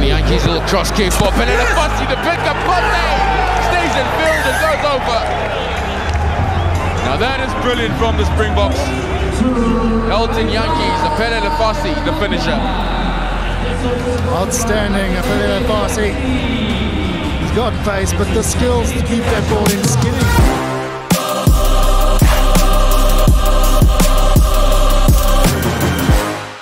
the Yankees, a little cross kick for Aphelele Fassi to pick up Monday. Stays in field and goes over. Now that is brilliant from the Springboks. Elton Yankees, Aphelele Fassi, the finisher. Outstanding, Aphelele Fassi. He's got pace, but the skills to keep that ball in skinny.